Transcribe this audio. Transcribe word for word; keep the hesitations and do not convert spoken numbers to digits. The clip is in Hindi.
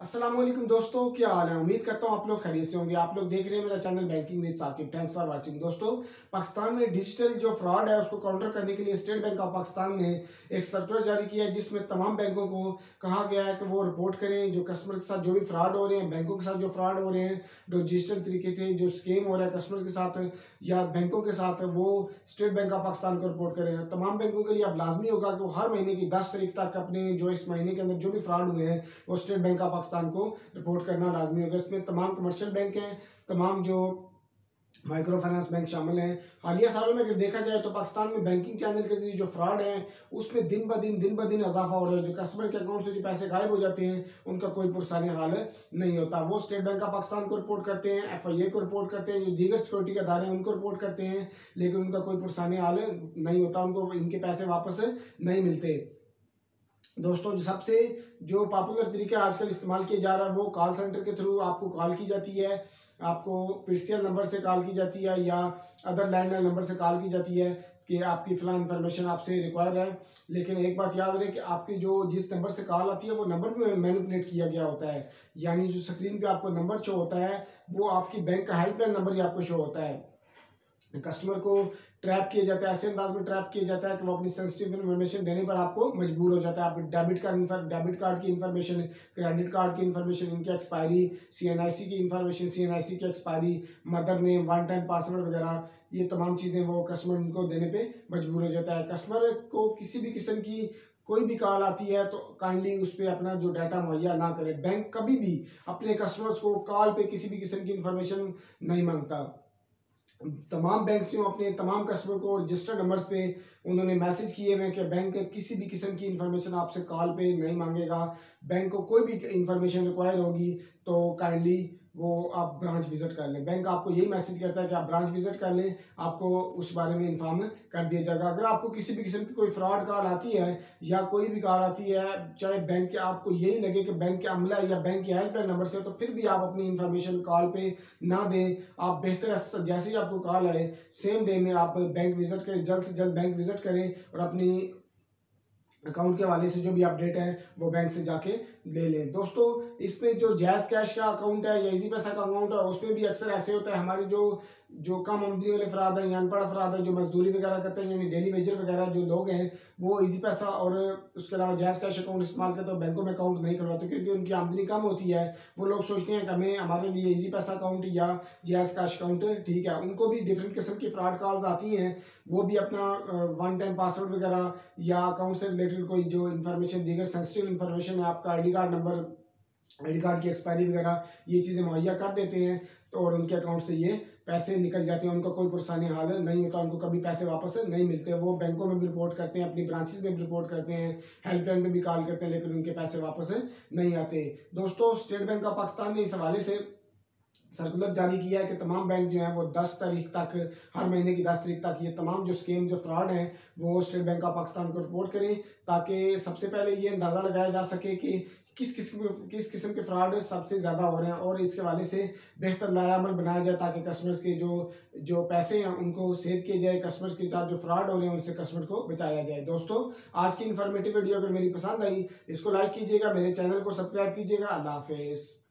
अस्सलाम वालेकुम दोस्तों, क्या हाल है। उम्मीद करता हूँ आप लोग खैरियत से होंगे। आप लोग देख रहे हैं मेरा channel banking with Saqib. Thanks for watching. दोस्तों, पाकिस्तान में डिजिटल जो फ्रॉड है उसको काउंटर करने के लिए स्टेट बैंक ऑफ पाकिस्तान ने एक सर्कुलर जारी किया है, जिसमें तमाम बैंकों को कहा गया है कि वो रिपोर्ट करें जो कस्टमर के साथ जो भी फ्रॉड हो रहे हैं, बैंकों के साथ जो फ्रॉड हो रहे हैं, जो डिजिटल तरीके से जो स्कीम हो रहा है कस्टमर के साथ या बैंकों के साथ, वो स्टेट बैंक ऑफ पाकिस्तान को रिपोर्ट करें। तमाम बैंकों के लिए अब लाजमी होगा कि वो हर महीने की दस तारीख तक अपने जो इस महीने के अंदर जो भी फ्रॉड हुए हैं वो स्टेट बैंक ऑफ पाकिस्तान को रिपोर्ट करना लाजमी होगा। इसमें तमाम कमर्शियल बैंक हैं, तमाम जो माइक्रो फाइनेंस बैंक शामिल हैं। हालिया सालों में अगर देखा जाए तो पाकिस्तान में बैंकिंग चैनल के जरिए जो फ्रॉड है उसमें दिन ब दिन दिन ब दिन इजाफा हो रहा है। जो कस्टमर के अकाउंट से जो पैसे गायब हो जाते हैं उनका कोई पुरसानी हाल नहीं होता। वो स्टेट बैंक ऑफ पाकिस्तान को रिपोर्ट करते हैं, एफ आई ए को रिपोर्ट करते हैं, जो दीगर सिक्योरिटी के अदारे हैं उनको रिपोर्ट करते हैं, लेकिन उनका कोई पुरसानी हाल नहीं होता, उनको इनके पैसे वापस नहीं मिलते। दोस्तों, जो सबसे जो पॉपुलर तरीका आजकल इस्तेमाल किया जा रहा है वो कॉल सेंटर के थ्रू आपको कॉल की जाती है, आपको पीसीएल नंबर से कॉल की जाती है या अदर लैंडलाइन नंबर से कॉल की जाती है कि आपकी फलां इन्फॉर्मेशन आपसे रिक्वायर है। लेकिन एक बात याद रहे कि आपकी जो जिस नंबर से कॉल आती है वो नंबर भी मैनिपुलेट किया गया होता है, यानी जो स्क्रीन पे आपको नंबर शो होता है वो आपकी बैंक का हेल्पलाइन नंबर ही आपको शो होता है। कस्टमर को ट्रैप किया जाता है, ऐसे अंदाज में ट्रैप किया जाता है कि वो अपनी सेंसिटिव इन्फॉर्मेशन देने पर आपको मजबूर हो जाता है। आप डेबिट कार्ड डेबिट कार्ड की इन्फॉर्मेशन, क्रेडिट कार्ड की इन्फॉर्मेशन, इनकी एक्सपायरी, सीएनआईसी की इन्फॉर्मेशन, सीएनआईसी की expiry, mother name, one time password वगैरह, ये तमाम चीज़ें वो कस्टमर उनको देने पे मजबूर हो जाता है। कस्टमर को किसी भी किस्म की कोई भी कॉल आती है तो काइंडली उस पर अपना जो डाटा मुहैया ना करें। बैंक कभी भी अपने कस्टमर्स को कॉल पे किसी भी किस्म की इन्फॉर्मेशन नहीं मांगता। तमाम बैंक्स जो अपने तमाम कस्टमर को रजिस्टर्ड नंबर्स पे उन्होंने मैसेज किए हुए हैं कि बैंक किसी भी किस्म की इन्फॉर्मेशन आपसे कॉल पे नहीं मांगेगा। बैंक को कोई भी इन्फॉर्मेशन रिक्वायर होगी तो काइंडली वो आप ब्रांच विजिट कर लें। बैंक आपको यही मैसेज करता है कि आप ब्रांच विजिट कर लें, आपको उस बारे में इन्फॉर्म कर दिया जाएगा। अगर आपको किसी भी किस्म की कोई फ्रॉड कॉल आती है या कोई भी कॉल आती है, चाहे बैंक के आपको यही लगे कि बैंक के अमला या बैंक के हेल्पलाइन नंबर से, तो फिर भी आप अपनी इन्फॉर्मेशन कॉल पे ना दें। आप बेहतर जैसे ही आपको कॉल आए सेम डे में आप बैंक विजिट करें, जल्द से जल्द बैंक विजिट करें और अपनी अकाउंट के हवाले से जो भी अपडेट है वो बैंक से जाके ले लें। दोस्तों, इसमें जो जैज़ कैश का अकाउंट है या इजी पैसा का अकाउंट है उसमें भी अक्सर ऐसे होता है, हमारे जो जो कम आमदनी वाले अफराद हैं या अनपढ़ अफराद हैं जो मजदूरी वगैरह करते हैं, यानी डेली वेजर वगैरह जो लोग हैं, वो इजी पैसा और उसके अलावा जैज़ कैश अकाउंट इस्तेमाल करते हैं, बैंकों में अकाउंट नहीं करवाते क्योंकि उनकी आमदनी कम होती है। वो लोग सोचते हैं कि हमें हमारे लिए इजी पैसा अकाउंट या जैज़ कैश अकाउंट ठीक है। उनको भी डिफरेंट किस्म की फ्रॉड कॉल्स आती हैं, वो भी अपना वन टाइम पासवर्ड वगैरह या अकाउंट से रिलेटेड कोई जो इन्फॉर्मेशन, दीगर सेंसिटिव इन्फॉर्मेशन है, आपका I D card number, I D card की एक्सपायरी वगैरह, ये चीज़ें मुहैया कर देते हैं तो और उनके अकाउंट से ये पैसे निकल जाते हैं। उनका कोई पुरसानी हाल नहीं होता, उनको कभी पैसे वापस नहीं मिलते। वो बैंकों में भी रिपोर्ट करते हैं, अपनी ब्रांचेस में भी रिपोर्ट करते हैं, हेल्पलाइन में भी कॉल करते हैं, लेकिन उनके पैसे वापस नहीं आते। दोस्तों, स्टेट बैंक ऑफ पाकिस्तान ने इस हवाले से सर्कुलर जारी किया है कि तमाम बैंक जो हैं वो दस तारीख तक, हर महीने की दस तारीख तक ये तमाम जो स्कीम जो फ्रॉड हैं वो स्टेट बैंक ऑफ पाकिस्तान को रिपोर्ट करें, ताकि सबसे पहले ये अंदाज़ा लगाया जा सके कि किस किस्म किस किस्म के फ्रॉड सबसे ज़्यादा हो रहे हैं और इसके हवाले से बेहतर लायामल बनाया जाए ताकि कस्टमर्स के जो जो पैसे हैं उनको सेव किए जाए, कस्टमर्स के साथ जो फ्रॉड हो रहे हैं उनसे कस्टमर को बचाया जाए। दोस्तों, आज की इन्फॉर्मेटिव वीडियो अगर मेरी पसंद आई इसको लाइक कीजिएगा, मेरे चैनल को सब्सक्राइब कीजिएगा। अल्लाह हाफिज़।